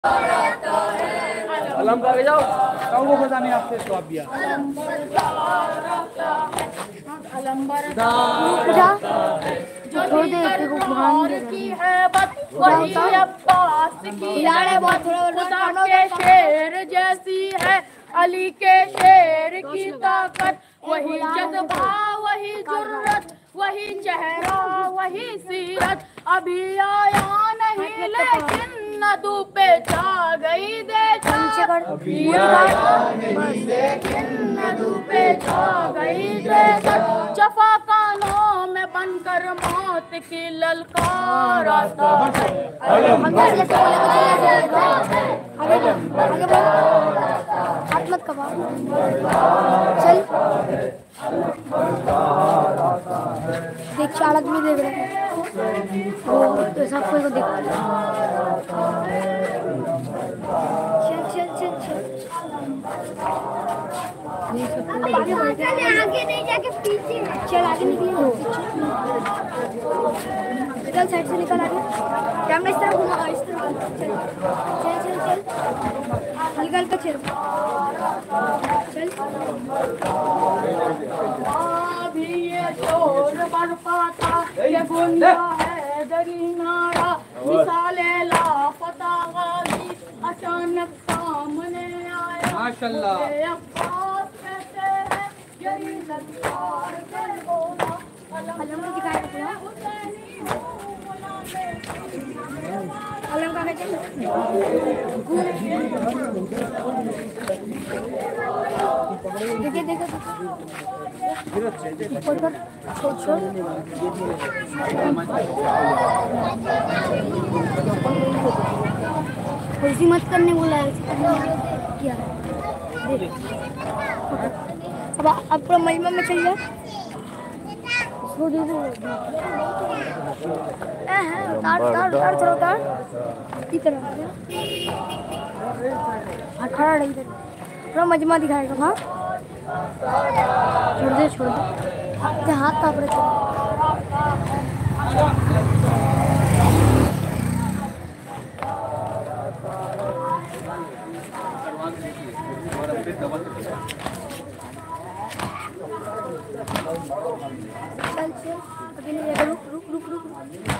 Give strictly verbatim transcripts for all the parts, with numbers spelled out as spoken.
अलम करके जाओ काऊ को पता नहीं आपसे तो आप भी जो छोड़ दे देखो कुरान की है बस वही अब्बास की है खुदा के शेर जैसी है अली के शेर की ताकत वही जज्बा वही जुर्रत वही चेहरा वही सीरत अभी आया नहीं लेकिन नदू पे छा गई देखा अभी आया नहीं लेकिन नदू पे छा गई देखा जफा कानों में बनकर मौत की ललकार आता है हाथ मत कबा चल देख चालक भी देख रहे हैं वो तो सबको को देख चल चल चल चल आगे नहीं जाके पीछे चल आगे निकले चल साइड से निकल आगे कैमरा इस तरफ घुमा इस तरफ चल चल चल चल हल्का हल्का चल चल अभी ये शोर बरपा था ये गुंडा है दरी नारा मिसाले लापता गाजी अचानक सामने आया माशाल्लाह अब्बास कहते हैं यही ललकार के बोला अलम दिखाया अलम का कहते देखिए देखो छोड़ छोड़ कुर्सी मत करने बोला है क्या अब अब पूरा महिमा में चल जाए उतार उतार उतार थोड़ा उतार इधर हाँ खड़ा रही इधर पूरा मजमा दिखाएगा हाँ छोड़ दे छोड़ दे हाथ काँप रहे चल चल अभी नहीं जाएगा रुक रुक रुक रुक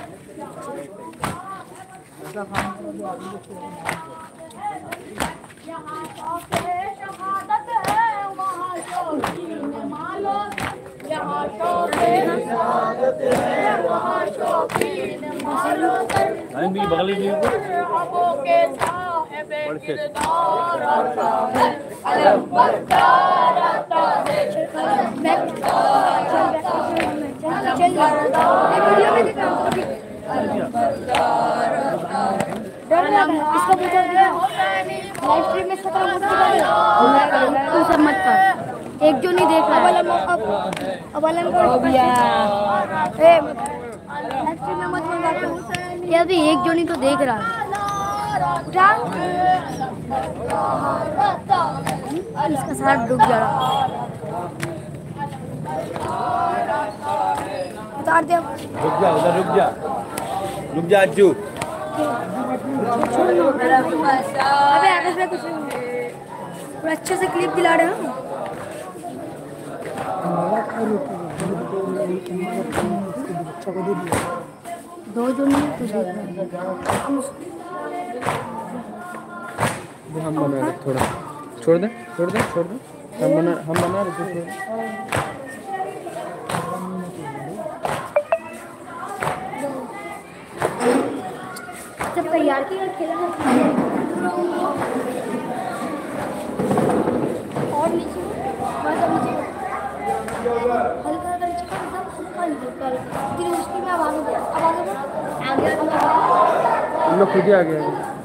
यहाँ शहादत है वहाँ शौकीन मालो यहाँ शहादत है वहाँ शौकीन मालो बगली के साहिब किरदार आता है अलम बरदार आता है चल वीडियो में दिखा इसको पूछा लाइव स्ट्रीम में खत्म हो गया तू सब मत कर एक जो नहीं देख रहा अब अब अब अलम को ए लाइव स्ट्रीम में मत मंगा ये अभी एक जो नहीं तो देख रहा है इसका साथ डूब जा रहा उतार दे रुक जा उधर रुक जा रुक जा अज्जू अबे आगे से कुछ पूरा अच्छे से क्लिप दिला रहे हैं दो जो नहीं तो हम बना रहे थोड़ा छोड़ दे छोड़ दे छोड़ दे हम बना हम बना रहे छोड़ दे जब तैयार किया खेला और नीचे बस नीचे हल्का हल्का नीचे हल्का हल्का फिर उसकी में आवाज आवाज आगे हम लोग खुद ही आ गए